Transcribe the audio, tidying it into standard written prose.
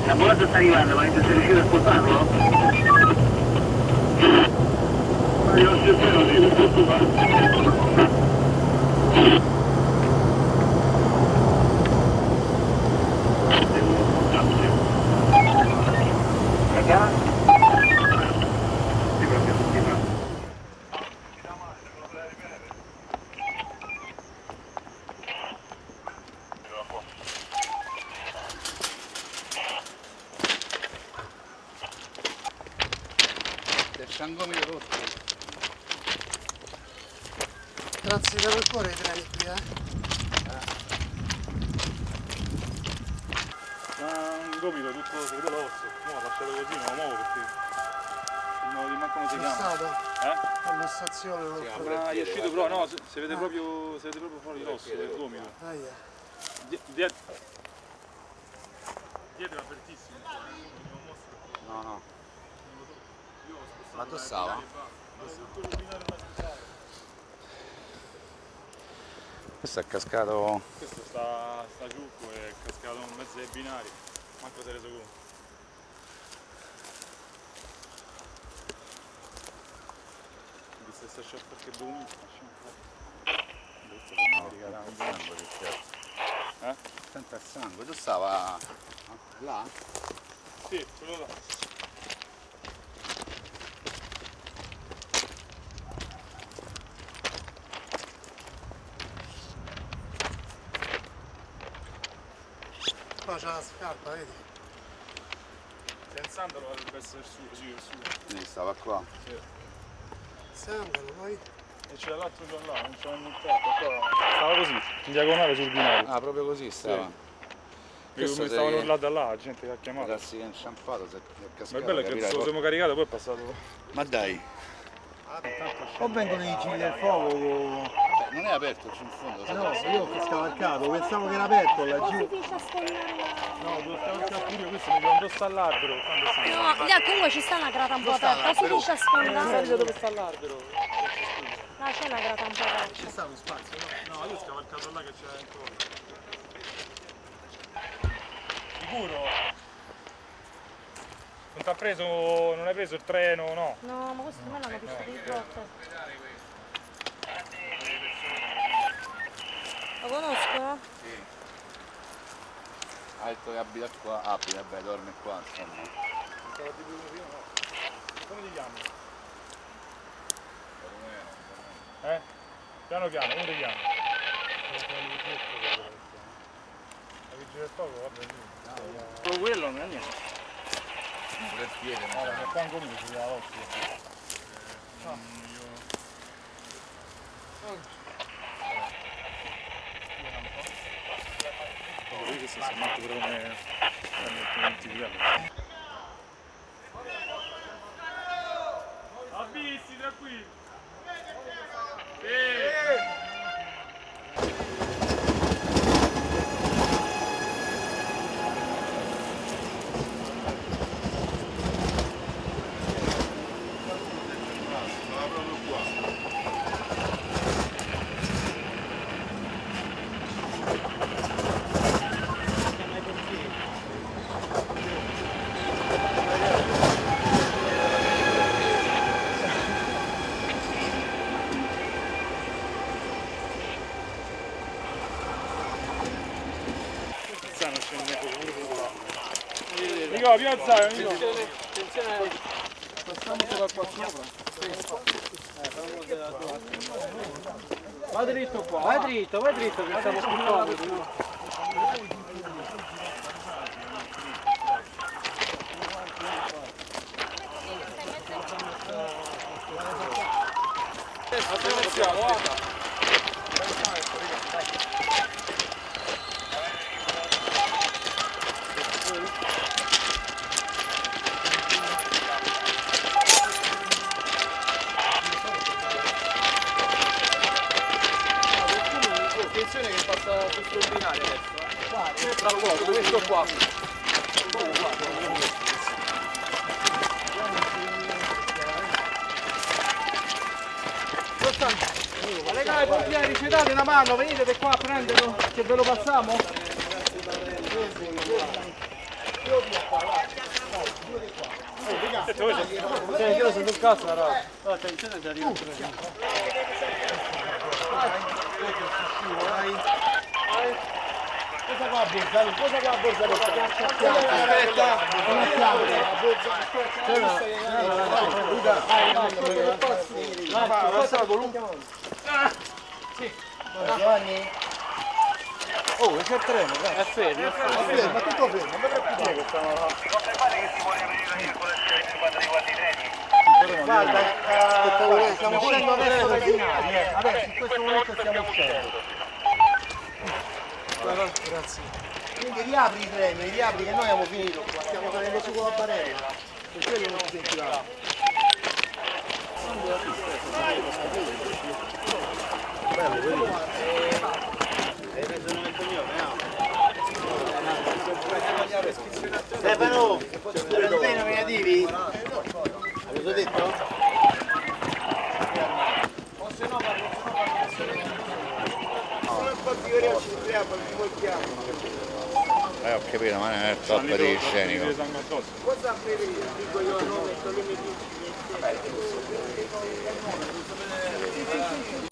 L'ambulanza sta arrivando, ma sei riuscito a spostarlo? Ma io non c'è di tutto qua. Sciangomito rotto. Grazie da quel cuore i treni qui, Un gomito tutto si vede l'osso, no, lasciato così, non lo muovo perché non di manco come si chiama. stato? Alla stazione non È uscito però, no, si vede proprio fuori l'osso del gomito. Dietro è apertissimo. No. Ma tu stava? Questo è cascato. Questo sta giù e è cascato in mezzo ai binari, manco si è reso conto. Quindi se sta sciolto perché domani Senta il sangue, tu stava là? Sì, quello là. Qua c'è la scarpa, vedi? Se il sandalo dovrebbe essere il suo. Quindi stava qua. Sì. Sandalo, poi? E c'era l'altro già là, non c'era niente qua. Stava così, in diagonale sul binario. Ah, proprio così stava. Sì. Io mi stavano urlando là, la gente che ha chiamato. Ragazzi che è inciampato, si è cascato. Ma il bello è che se lo siamo caricato poi è passato. Ma dai! O vengono i vigili del fuoco. Non è aperto c'è in fondo. No, io ho scavalcato, pensavo che era aperto laggiù. No, devo stare pure io, questo mi devo sta all'albero. No, là comunque ci sta una grata un po' aperta, si riesce a sfondare. Dove sta l'albero? Là c'è una grata un po' aperta. Ci sta uno spazio, no? No, io ho scavalcato là che c'era ancora. Sicuro? Non t'ha preso, non hai preso il treno, no? No, ma questo me l'hanno visto di botte. Lo conoscono? Sì. Ha detto che abita qua, vabbè, dorme qua, insomma. Stava di uno prima, no? Come ti chiami? Piano piano, come ti chiami? La vigile del fuoco, vabbè, lì. Quello non è niente. Pure il piede, ma Allora, qua in comune si chiama occhio. Questo si mette pure come avvisti, tranquilli. Nico, più alzare, Nico. Attenzione. Passiamo qua sopra. Vai dritto qua. Vai dritto che stiamo scuffando. Attenzione, guarda. Attenzione che passa sul binario adesso. Tra poco, questo qua. Raga, i pompieri, ci date una mano, venite qua a prenderlo, che ve lo passiamo? Io sono sul cazzo, però. Attenzione, ti arrivo. Cosa qua a borsa? Cosa qua a borsa? Giovanni? Oh, c'è il treno, è fermo, è fermo, ma tutto fermo, non vedrà più che stanno là. Guarda, stiamo uscendo adesso dai binari, adesso in questo momento stiamo uscendo. Grazie. Quindi riapri i treni, riapri che noi abbiamo finito qua, stiamo salendo su con la barella, per quello non si sentirà. Bello, vedi? Hai preso il nome e cognome, no? Stefano, te non me la divi? Avete detto? O se no parlo, un po' di ore ci troviamo, mi voltiamo. Ho capito, ma non è il top di scenico. Cosa preferire? Dico io a nome,